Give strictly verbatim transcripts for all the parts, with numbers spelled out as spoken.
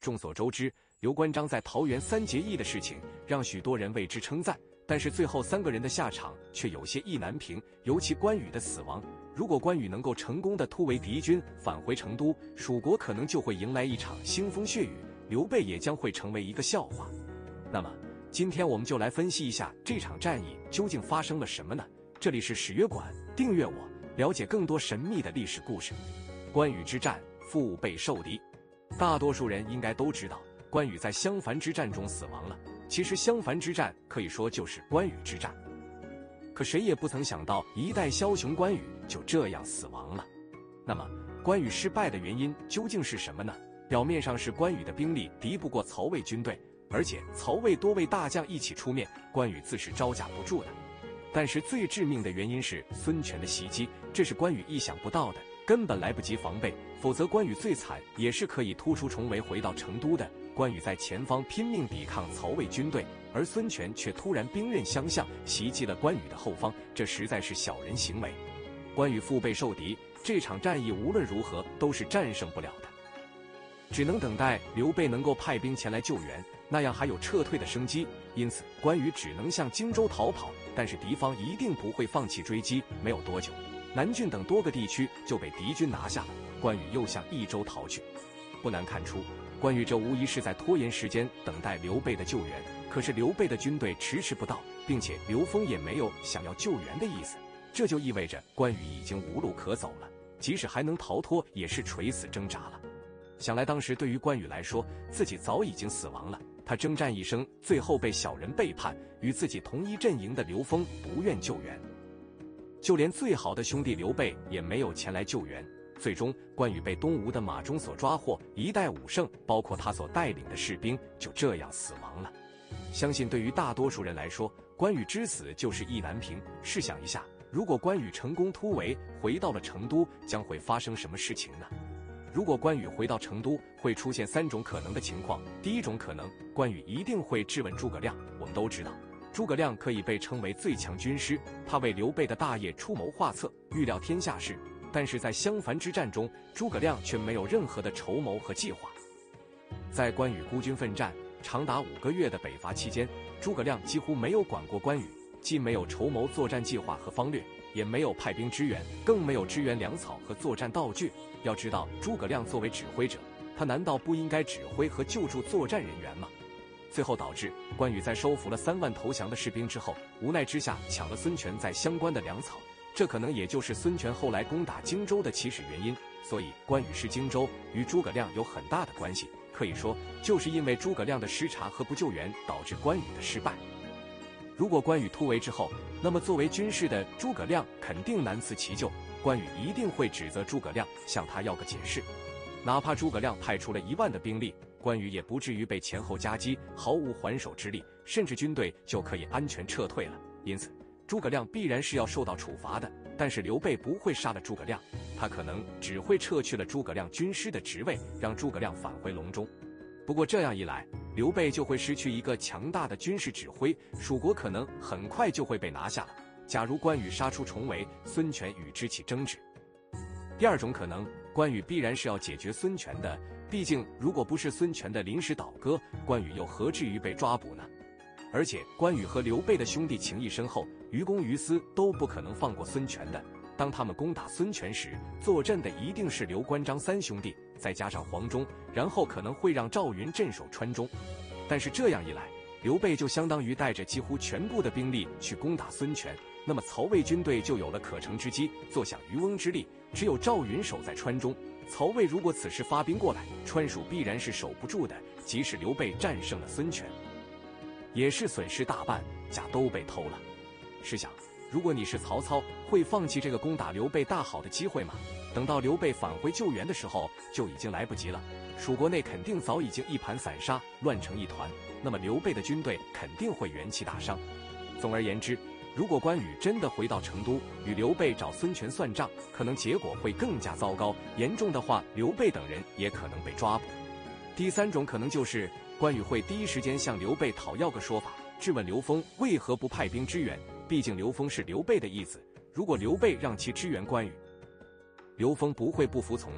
众所周知，刘关张在桃园三结义的事情让许多人为之称赞，但是最后三个人的下场却有些意难平，尤其关羽的死亡。如果关羽能够成功的突围敌军，返回成都，蜀国可能就会迎来一场腥风血雨，刘备也将会成为一个笑话。那么，今天我们就来分析一下这场战役究竟发生了什么呢？这里是史约馆，订阅我，了解更多神秘的历史故事。关羽之战，腹背受敌。大多数人应该都知道，关羽在襄樊之战中死亡了。其实襄樊之战可以说就是关羽之战。可谁也不曾想到，一代枭雄关羽就这样死亡了。那么，关羽失败的原因究竟是什么呢？表面上是关羽的兵力敌不过曹魏军队，而且曹魏多位大将一起出面，关羽自是招架不住的。但是最致命的原因是孙权的袭击，这是关羽意想不到的，根本来不及防备，否则关羽最惨也是可以突出重围回到成都的。关羽在前方拼命抵抗曹魏军队，而孙权却突然兵刃相向，袭击了关羽的后方，这实在是小人行为。关羽腹背受敌，这场战役无论如何都是战胜不了的，只能等待刘备能够派兵前来救援，那样还有撤退的生机。因此关羽只能向荆州逃跑，但是敌方一定不会放弃追击。没有多久，南郡等多个地区就被敌军拿下了，关羽又向益州逃去。不难看出，关羽这无疑是在拖延时间，等待刘备的救援。可是刘备的军队迟迟不到，并且刘封也没有想要救援的意思，这就意味着关羽已经无路可走了，即使还能逃脱，也是垂死挣扎了。想来当时对于关羽来说，自己早已经死亡了。他征战一生，最后被小人背叛，与自己同一阵营的刘封不愿救援，就连最好的兄弟刘备也没有前来救援。最终关羽被东吴的马忠所抓获，一代武圣包括他所带领的士兵就这样死亡了。相信对于大多数人来说，关羽之死就是意难平。试想一下，如果关羽成功突围回到了成都，将会发生什么事情呢？如果关羽回到成都，会出现三种可能的情况。第一种可能，关羽一定会质问诸葛亮。我们都知道，诸葛亮可以被称为最强军师，他为刘备的大业出谋划策，预料天下事。但是在襄樊之战中，诸葛亮却没有任何的筹谋和计划。在关羽孤军奋战长达五个月的北伐期间，诸葛亮几乎没有管过关羽，既没有筹谋作战计划和方略，也没有派兵支援，更没有支援粮草和作战道具。要知道，诸葛亮作为指挥者，他难道不应该指挥和救助作战人员吗？最后导致关羽在收服了三万投降的士兵之后，无奈之下抢了孙权在相关的粮草，这可能也就是孙权后来攻打荆州的起始原因。所以关羽失荆州与诸葛亮有很大的关系，可以说就是因为诸葛亮的失察和不救援，导致关羽的失败。如果关羽突围之后，那么作为军事的诸葛亮肯定难辞其咎，关羽一定会指责诸葛亮，向他要个解释。哪怕诸葛亮派出了一万的兵力，关羽也不至于被前后夹击，毫无还手之力，甚至军队就可以安全撤退了。因此诸葛亮必然是要受到处罚的。但是刘备不会杀了诸葛亮，他可能只会撤去了诸葛亮军师的职位，让诸葛亮返回隆中。不过这样一来，刘备就会失去一个强大的军事指挥，蜀国可能很快就会被拿下了。假如关羽杀出重围，孙权与之起争执。第二种可能，关羽必然是要解决孙权的，毕竟如果不是孙权的临时倒戈，关羽又何至于被抓捕呢？而且关羽和刘备的兄弟情谊深厚，于公于私都不可能放过孙权的。当他们攻打孙权时，坐镇的一定是刘关张三兄弟，再加上黄忠，然后可能会让赵云镇守川中。但是这样一来，刘备就相当于带着几乎全部的兵力去攻打孙权，那么曹魏军队就有了可乘之机，坐享渔翁之利。只有赵云守在川中，曹魏如果此时发兵过来，川蜀必然是守不住的。即使刘备战胜了孙权，也是损失大半，甲都被偷了。试想，如果你是曹操，会放弃这个攻打刘备大好的机会吗？等到刘备返回救援的时候，就已经来不及了。蜀国内肯定早已经一盘散沙，乱成一团，那么刘备的军队肯定会元气大伤。总而言之，如果关羽真的回到成都，与刘备找孙权算账，可能结果会更加糟糕，严重的话，刘备等人也可能被抓捕。第三种可能就是关羽会第一时间向刘备讨要个说法，质问刘封为何不派兵支援，毕竟刘封是刘备的义子，如果刘备让其支援关羽，刘封不会不服从的。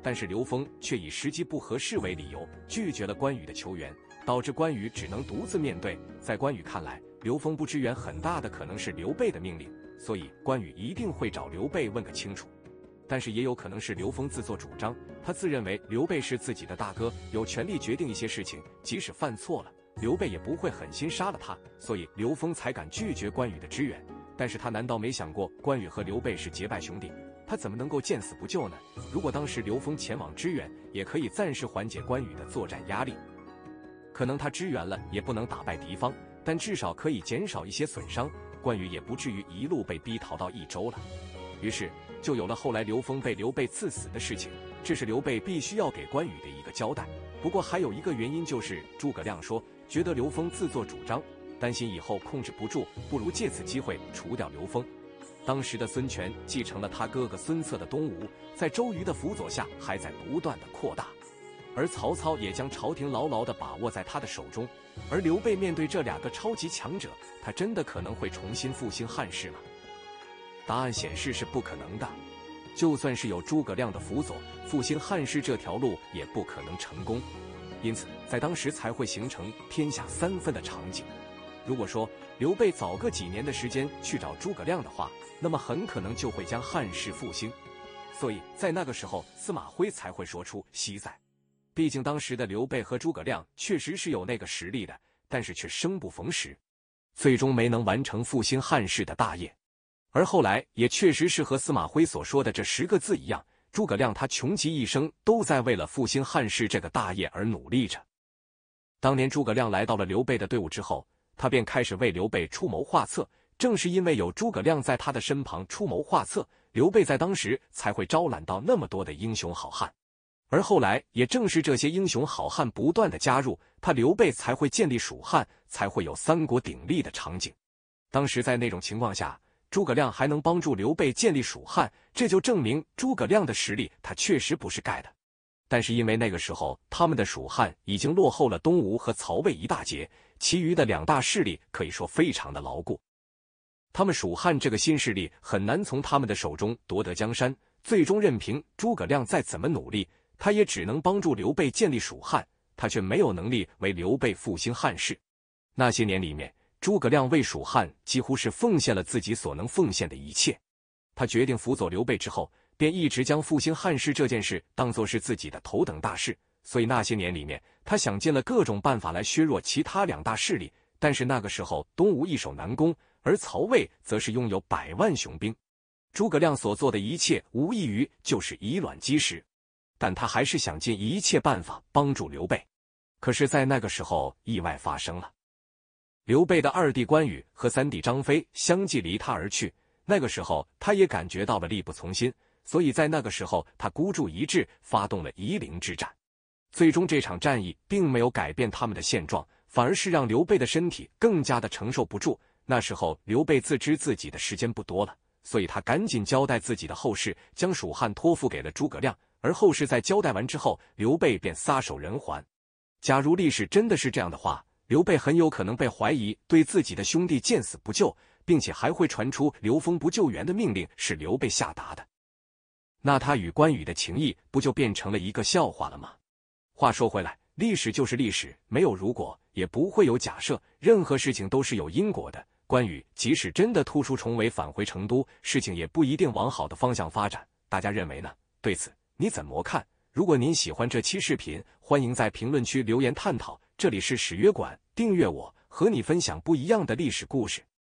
但是刘封却以时机不合适为理由，拒绝了关羽的求援，导致关羽只能独自面对。在关羽看来，刘封不支援很大的可能是刘备的命令，所以关羽一定会找刘备问个清楚。但是也有可能是刘封自作主张，他自认为刘备是自己的大哥，有权利决定一些事情，即使犯错了，刘备也不会狠心杀了他，所以刘封才敢拒绝关羽的支援。但是他难道没想过关羽和刘备是结拜兄弟，他怎么能够见死不救呢？如果当时刘封前往支援，也可以暂时缓解关羽的作战压力。可能他支援了也不能打败敌方，但至少可以减少一些损伤，关羽也不至于一路被逼逃到益州了。于是就有了后来刘封被刘备刺死的事情，这是刘备必须要给关羽的一个交代。不过还有一个原因，就是诸葛亮说觉得刘封自作主张，担心以后控制不住，不如借此机会除掉刘封。当时的孙权继承了他哥哥孙策的东吴，在周瑜的辅佐下还在不断的扩大，而曹操也将朝廷牢牢地把握在他的手中。而刘备面对这两个超级强者，他真的可能会重新复兴汉室吗？答案显示是不可能的。就算是有诸葛亮的辅佐，复兴汉室这条路也不可能成功。因此在当时才会形成天下三分的场景。如果说刘备早个几年的时间去找诸葛亮的话，那么很可能就会将汉室复兴。所以在那个时候司马徽才会说出惜在。毕竟当时的刘备和诸葛亮确实是有那个实力的，但是却生不逢时，最终没能完成复兴汉室的大业。而后来也确实是和司马徽所说的这十个字一样，诸葛亮他穷其一生都在为了复兴汉室这个大业而努力着。当年诸葛亮来到了刘备的队伍之后，他便开始为刘备出谋划策。正是因为有诸葛亮在他的身旁出谋划策，刘备在当时才会招揽到那么多的英雄好汉。而后来也正是这些英雄好汉不断的加入，他刘备才会建立蜀汉，才会有三国鼎立的场景。当时在那种情况下，诸葛亮还能帮助刘备建立蜀汉，这就证明诸葛亮的实力他确实不是盖的。但是因为那个时候他们的蜀汉已经落后了东吴和曹魏一大截，其余的两大势力可以说非常的牢固，他们蜀汉这个新势力很难从他们的手中夺得江山，最终任凭诸葛亮再怎么努力，他也只能帮助刘备建立蜀汉，他却没有能力为刘备复兴汉室。那些年里面，诸葛亮为蜀汉几乎是奉献了自己所能奉献的一切。他决定辅佐刘备之后，便一直将复兴汉室这件事当作是自己的头等大事。所以那些年里面，他想尽了各种办法来削弱其他两大势力。但是那个时候东吴易守难攻，而曹魏则是拥有百万雄兵，诸葛亮所做的一切无异于就是以卵击石。但他还是想尽一切办法帮助刘备。可是在那个时候意外发生了，刘备的二弟关羽和三弟张飞相继离他而去。那个时候他也感觉到了力不从心，所以在那个时候他孤注一掷，发动了夷陵之战。最终这场战役并没有改变他们的现状，反而是让刘备的身体更加的承受不住。那时候刘备自知自己的时间不多了，所以他赶紧交代自己的后事，将蜀汉托付给了诸葛亮。而后事在交代完之后，刘备便撒手人寰。假如历史真的是这样的话，刘备很有可能被怀疑对自己的兄弟见死不救，并且还会传出刘封不救援的命令是刘备下达的。那他与关羽的情谊不就变成了一个笑话了吗？话说回来，历史就是历史，没有如果，也不会有假设，任何事情都是有因果的。关羽即使真的突出重围返回成都，事情也不一定往好的方向发展。大家认为呢？对此你怎么看？如果您喜欢这期视频，欢迎在评论区留言探讨。这里是史约馆，订阅我，和你分享不一样的历史故事。